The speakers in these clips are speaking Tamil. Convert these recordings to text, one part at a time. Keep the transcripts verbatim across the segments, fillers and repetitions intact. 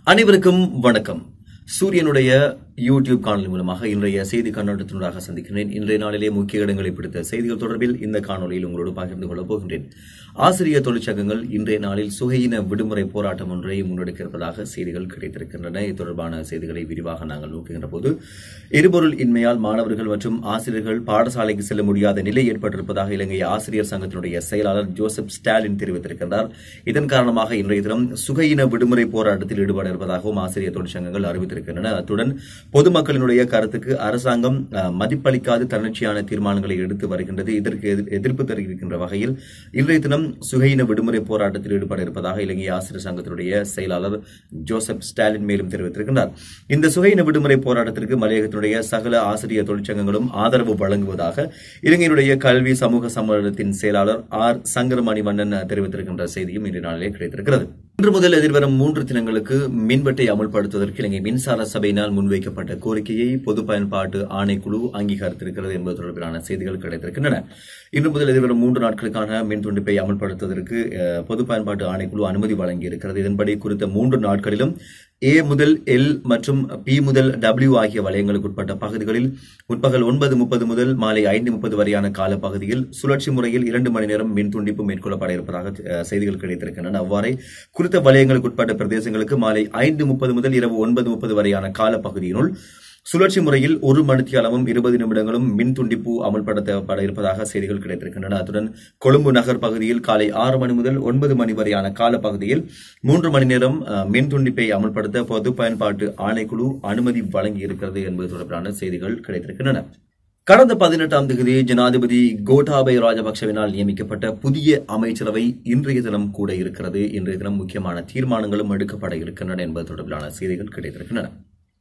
அனைவருக்கும் வணக்கம். சூரியனுடைய யூடியூப் காணொலி மூலமாக இன்றைய செய்தி கண்ணோட்டத்தினூடாக சந்திக்கிறேன். இன்றைய நாளிலே முக்கிய இடங்களை பிடித்த செய்திகள் தொடர்பில் இந்த காணொலியில் உங்களோடு பகிர்ந்து கொள்ளப் போகின்றேன். ஆசிரியர் தொழிற்சங்கங்கள் இன்றைய நாளில் சுகையின விடுமுறை போராட்டம் ஒன்றை முன்னெடுக்க இருப்பதாக செய்திகள் கிடைத்திருக்கின்றன. இது தொடர்பான செய்திகளை விரிவாக நாங்கள் நோக்குகின்ற போது, எரிபொருள் இன்மையால் மாணவர்கள் மற்றும் ஆசிரியர்கள் பாடசாலைக்கு செல்ல முடியாத நிலை ஏற்பட்டிருப்பதாக இலங்கை ஆசிரியர் சங்கத்தினுடைய செயலாளர் ஜோசப் ஸ்டாலின் தெரிவித்திருக்கின்றார். இதன் காரணமாக இன்றைய தினம் சுகையின விடுமுறை போராட்டத்தில் ஈடுபட இருப்பதாகவும் ஆசிரியர் தொழிற்சங்கங்கள் அறிவித்திருக்கின்றன. அத்துடன் பொதுமக்களினுடைய கருத்துக்கு அரசாங்கம் மதிப்பளிக்காது தன்னிச்சையான தீர்மானங்களை எடுத்து வருகின்றது. இதற்கு எதிர்ப்பு தெரிவிக்கின்ற வகையில் இன்றைய தினம் சுகையின விடுமுறை போராட்டத்தில் ஈடுபட இருப்பதாக இலங்கை ஆசிரியர் சங்கத்தினுடைய செயலாளர் ஜோசப் ஸ்டாலின் மேலும் தெரிவித்திருக்கிறார். இந்த சுகையின விடுமுறை போராட்டத்திற்கு மலையகத்தினுடைய சகல ஆசிரியர் தொழிற்சங்கங்களும் ஆதரவு வழங்குவதாக இலங்கையினுடைய கல்வி சமூக சம்மேளனத்தின் செயலாளர் ஆர் சங்கரமணி மன்னன் தெரிவித்திருக்கின்ற செய்தியும் இன்றைய நாளிலே கிடைத்திருக்கிறது. இன்று முதல் எதிர்வரும் மூன்று தினங்களுக்கு மின்வெட்டை அமல்படுத்துவதற்கு இலங்கை மின்சார சபையினால் முன்வைக்கப்பட்ட கோரிக்கையை பொது பயன்பாட்டு ஆணைக்குழு அங்கீகரித்திருக்கிறது என்பது தொடர்பிலான செய்திகள் கிடைத்திருக்கின்றன. இன்று முதல் எதிர்வரும் மூன்று நாட்களுக்கான மின் துண்டிப்பை அமல்படுத்துவதற்கு பொது பயன்பாட்டு ஆணைக்குழு அனுமதி வழங்கியிருக்கிறது. இதன்படி குறித்த மூன்று நாட்களிலும் ஏ முதல் எல் மற்றும் பி முதல் டபிள்யூ ஆகிய வலயங்களுக்கு உட்பட்ட பகுதிகளில் முற்பகல் ஒன்பது முப்பது முதல் மாலை ஐந்து முப்பது வரையான காலப்பகுதியில் சுழற்சி முறையில் இரண்டு மணி நேரம் மின் துண்டிப்பு மேற்கொள்ளப்பட இருப்பதாக செய்திகள் கிடைத்திருக்கின்றன. அவ்வாறே குறித்த வலயங்களுக்கு உட்பட்ட பிரதேசங்களுக்கு மாலை ஐந்து முப்பது முதல் இரவு ஒன்பது முப்பது வரையான காலப்பகுதியினுள் சுழற்சி முறையில் ஒரு மணித்தியாலமும் இருபது நிமிடங்களும் மின் துண்டிப்பு அமல்படுத்தப்பட இருப்பதாக செய்திகள் கிடைத்திருக்கின்றன. அத்துடன் கொழும்பு நகர் பகுதியில் காலை ஆறு மணி முதல் ஒன்பது மணி வரையான காலப்பகுதியில் மூன்று மணி நேரம் மின் துண்டிப்பை அமல்படுத்த பொது பயன்பாட்டு ஆணைக்குழு அனுமதி வழங்கியிருக்கிறது என்பது தொடர்பான செய்திகள் கிடைத்திருக்கின்றன. கடந்த பதினெட்டாம் தேதி ஜனாதிபதி கோட்டாபய ராஜபக்சவினால் நியமிக்கப்பட்ட புதிய அமைச்சரவை இன்றைய தினம் கூட இருக்கிறது. இன்றைய தினம் முக்கியமான தீர்மானங்களும் எடுக்கப்பட இருக்கின்றன என்பது தொடர்பிலான செய்திகள் கிடைத்திருக்கின்றன.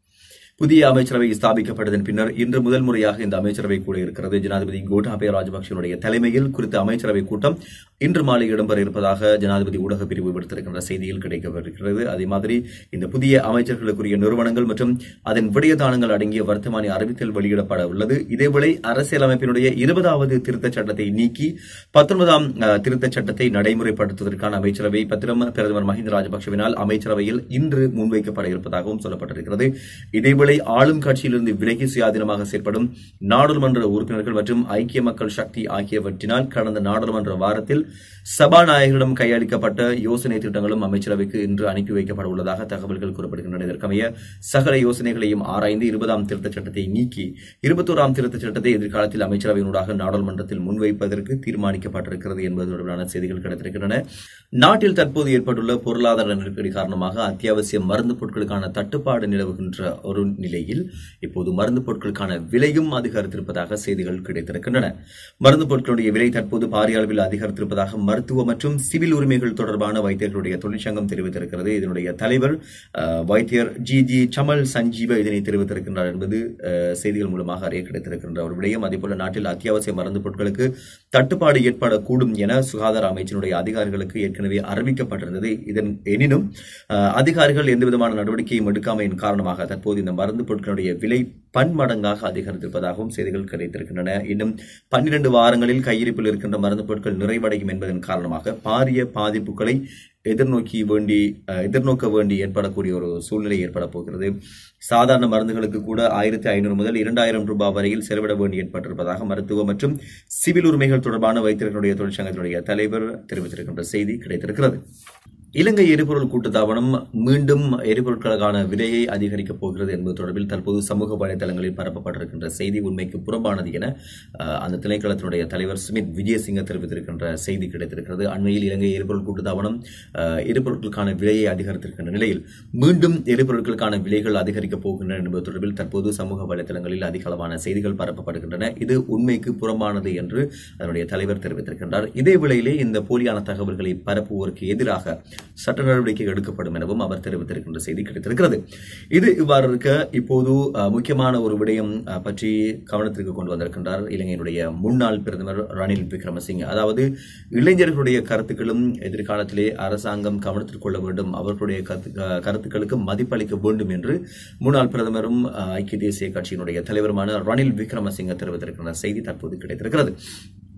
புதிய அமைச்சரவை ஸ்தாபிக்கப்பட்டதன் பின்னர் இன்று முதல் முறையாக இந்த அமைச்சரவை கூட இருக்கிறது. ஜனாதிபதி கோட்டாபய ராஜபக்சனுடைய தலைமையில் குறித்த அமைச்சரவை கூட்டம் இன்று மாலை இடம்பெற இருப்பதாக ஜனாதிபதி ஊடக பிரிவு விடுத்திருக்கின்ற செய்தியில் கிடைக்கப்பட்டிருக்கிறது. அதே மாதிரி இந்த புதிய அமைச்சர்களுக்குரிய நிறுவனங்கள் மற்றும் அதன் விடயதானங்கள் அடங்கிய வர்த்தமானி அறிவித்தல் வெளியிடப்பட உள்ளது. இதேவேளை அரசியலமைப்பினுடைய இருபதாவது திருத்தச் சட்டத்தை நீக்கி பத்தொன்பதாம் திருத்தச் சட்டத்தை நடைமுறைப்படுத்துவதற்கான அமைச்சரவை பத்திரம் பிரதமர் மஹிந்த ராஜபக்சவினால் அமைச்சரவையில் இன்று முன்வைக்கப்பட இருப்பதாகவும் சொல்லப்பட்டிருக்கிறது. இதேவேளை ஆளும் கட்சியிலிருந்து விலகி சுயாதீனமாக செயற்படும் நாடாளுமன்ற உறுப்பினர்கள் மற்றும் ஐக்கிய மக்கள் சக்தி ஆகியவற்றினால் கடந்த நாடாளுமன்ற வாரத்தில் சபாநாயகரிடம் கையளிக்கப்பட்ட யோசனை திட்டங்களும் அமைச்சரவைக்கு இன்று அனுப்பி வைக்கப்பட உள்ளதாக தகவல்கள் கூறப்படுகின்றன. இதற்கமைய சகல யோசனைகளையும் ஆராய்ந்து இருபதாம் திருத்தச் சட்டத்தை நீக்கி இருபத்தோராம் திருத்தச் சட்டத்தை எதிர்காலத்தில் அமைச்சரவையினூடாக நாடாளுமன்றத்தில் முன்வைப்பதற்கு தீர்மானிக்கப்பட்டிருக்கிறது என்பது தொடர்பான செய்திகள் கிடைத்திருக்கின்றன. நாட்டில் தற்போது ஏற்பட்டுள்ள பொருளாதார நெருக்கடி காரணமாக அத்தியாவசிய மருந்து பொருட்களுக்கான தட்டுப்பாடு நிலவுகின்ற ஒரு நிலையில் இப்போது மருந்து பொருட்களுக்கான விலையும் அதிகரித்திருப்பதாக செய்திகள் கிடைத்திருக்கின்றன. மருந்து பொருட்களுடைய விலை தற்போது பாரிய அளவில் அதிகரித்திருப்பதாக மருத்துவ மற்றும் சிவில் உரிமைகள் தொடர்பான வைத்தியர்களுடைய தொழிற்சங்கம் தெரிவித்திருக்கிறது. இதனுடைய தலைவர் வைத்தியர் ஜி ஜி சமல் சஞ்சீவ இதனை தெரிவித்திருக்கின்றார் என்பது செய்திகள் மூலமாக அறிய கிடைத்திருக்கின்ற ஒரு விடயம். அதேபோல நாட்டில் அத்தியாவசிய மருந்து பொருட்களுக்கு தட்டுப்பாடு ஏற்படக்கூடும் என சுகாதார அமைச்சினுடைய அதிகாரிகளுக்கு ஏற்கனவே அறிவிக்கப்பட்டிருந்தது. இதன் எனினும் அதிகாரிகள் எந்தவிதமான நடவடிக்கையும் எடுக்காமையின் காரணமாக தற்போது இந்த மருந்து பொருட்களுடைய விலை பன்மடங்காக அதிகரித்திருப்பதாகவும் செய்திகள் கிடைத்திருக்கின்றன. இன்னும் பன்னிரண்டு வாரங்களில் கையிருப்பில் இருக்கின்ற மருந்து பொருட்கள் நிறைவடையும் என்பதன் காரணமாக பாரிய பாதிப்புகளை எதிர்நோக்கி வேண்டி எதிர்நோக்க வேண்டி ஏற்படக்கூடிய ஒரு சூழ்நிலை ஏற்பட போகிறது. சாதாரண மருந்துகளுக்கு கூட ஆயிரத்தி ஐநூறு முதல் இரண்டாயிரம் ரூபாய் வரையில் செலவிட வேண்டி ஏற்பட்டிருப்பதாக மருத்துவ மற்றும் சிவில் உரிமைகள் தொடர்பான வைத்தியர்களுடைய தொழிற்சங்கத்தினுடைய தலைவர் தெரிவித்திருக்கின்ற செய்தி கிடைத்திருக்கிறது. இலங்கை எரிபொருள் கூட்டுத்தாபனம் மீண்டும் எரிபொருட்களுக்கான விலையை அதிகரிக்கப் போகிறது என்பது தொடர்பில் தற்போது சமூக வலைதளங்களில் பரப்பப்பட்டிருக்கின்ற செய்தி உண்மைக்கு புறம்பானது என அந்த திணைக்களத்தினுடைய தலைவர் சுமித் விஜயசிங்க தெரிவித்திருக்கின்ற செய்தி கிடைத்திருக்கிறது. அண்மையில் இலங்கை எரிபொருள் கூட்டுத்தாபனம் எரிபொருட்களுக்கான விலையை அதிகரித்திருக்கின்ற நிலையில் மீண்டும் எரிபொருட்களுக்கான விலைகள் அதிகரிக்கப் போகின்றன என்பது தொடர்பில் தற்போது சமூக வலைதளங்களில் அதிக அளவான செய்திகள் பரப்பப்படுகின்றன. இது உண்மைக்கு புறம்பானது என்று அதனுடைய தலைவர் தெரிவித்திருக்கின்றார். இதே வேளையிலே இந்த போலியான தகவல்களை பரப்புவோருக்கு எதிராக சட்ட நடவடிக்கை எடுக்கப்படும் எனவும் அவர் தெரிவித்திருக்கின்ற செய்தி கிடைத்திருக்கிறது. இது இவ்வாறு இருக்க இப்போது முக்கியமான ஒரு விடயம் பற்றி கவனத்திற்கு கொண்டு வந்திருக்கின்றார் இலங்கையினுடைய முன்னாள் பிரதமர் ரணில் விக்ரமசிங்கே. அதாவது இளைஞர்களுடைய கருத்துக்களும் எதிர்காலத்திலே அரசாங்கம் கவனத்திற்கு கொள்ள வேண்டும், அவர்களுடைய கருத்துக்களுக்கு மதிப்பளிக்க வேண்டும் என்று முன்னாள் பிரதமரும் ஐக்கிய தேசிய கட்சியினுடைய தலைவருமான ரணில் விக்ரமசிங்கே தெரிவித்திருக்கின்ற செய்தி தற்போது கிடைத்திருக்கிறது.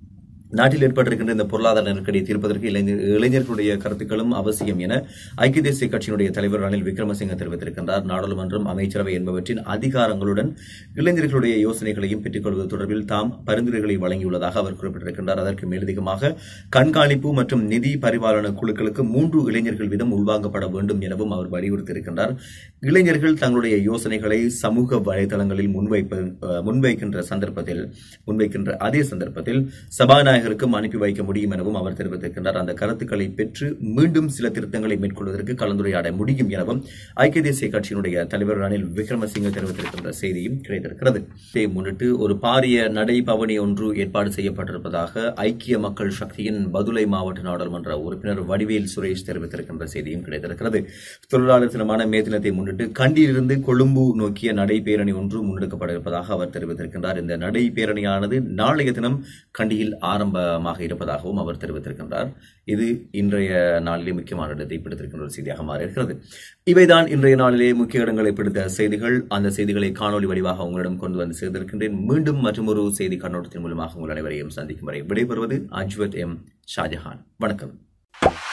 நாட்டில் ஏற்பட்டிருக்கின்ற இந்த பொருளாதார நெருக்கடியை தீர்ப்பதற்கு இளைஞர்களுடைய கருத்துக்களும் அவசியம் என ஐக்கிய தேசிய கட்சியினுடைய தலைவர் ரணில் விக்ரமசிங்க தெரிவித்திருக்கின்றார். நாடாளுமன்றம், அமைச்சரவை என்பவற்றின் அதிகாரங்களுடன் இளைஞர்களுடைய யோசனைகளையும் பெற்றுக் கொள்வது தொடர்பில் தாம் பரிந்துரைகளை வழங்கியுள்ளதாக அவர் குறிப்பிட்டிருக்கின்றார். அதற்கு மேலதிகமாக கண்காணிப்பு மற்றும் நிதி பரிபாலன குழுக்களுக்கு மூன்று இளைஞர்கள் வீதம் உள்வாங்கப்பட வேண்டும் எனவும் அவர் வலியுறுத்தியிருக்கின்றார். இளைஞர்கள் தங்களுடைய யோசனைகளை சமூக வலைதளங்களில் முன்வைக்கின்ற சந்தர்ப்பத்தில் முன்வைக்கின்ற அதே சந்தர்ப்பத்தில் சபாநாயகர் அனுப்பி வைக்க முடியும் எனவும் அவர் தெரிவித்திருக்கின்றார். அந்த கருத்துக்களை பெற்று மீண்டும் சில திருத்தங்களை மேற்கொள்வதற்கு கலந்துரையாட முடியும் எனவும் ஐக்கிய தேசிய கட்சியினுடைய தலைவர் ரணில் விக்ரமசிங்க தெரிவித்திருக்கின்ற செய்தியும் கிடைத்திருக்கிறது. இதை முன்னிட்டு ஒரு பாரிய நடைபவனி ஒன்று ஏற்பாடு செய்யப்பட்டிருப்பதாக ஐக்கிய மக்கள் சக்தியின் பதுளை மாவட்ட நாடாளுமன்ற உறுப்பினர் வடிவேல் சுரேஷ் தெரிவித்திருக்கின்ற செய்தியும் கிடைத்திருக்கிறது. தொழிலாளர் தினமான மே தினத்தை முன்னிட்டு கண்டியிலிருந்து கொழும்பு நோக்கிய நடைபேரணி ஒன்று முன்னெடுக்கப்பட இருப்பதாக அவர் தெரிவித்திருக்கின்றார். இந்த நடைபேரணியானது நாளைய தினம் கண்டியில் ஆரம்ப ஆரம்பமாக இருப்பதாகவும் அவர் தெரிவித்திருக்கின்றார். இது இன்றைய நாளிலே முக்கியமான இடத்தை பிடித்திருக்கின்ற ஒரு செய்தியாக மாறியிருக்கிறது. இவைதான் இன்றைய நாளிலே முக்கிய இடங்களை பிடித்த செய்திகள். அந்த செய்திகளை காணொலி வடிவாக உங்களிடம் கொண்டு வந்து சேர்த்திருக்கின்றேன். மீண்டும் மற்றொரு செய்தி கண்ணோட்டத்தின் மூலமாக உங்கள் அனைவரையும் சந்திக்கும் வரை விடைபெறுவது அஜ்வத் எம் ஷாஜஹான். வணக்கம்.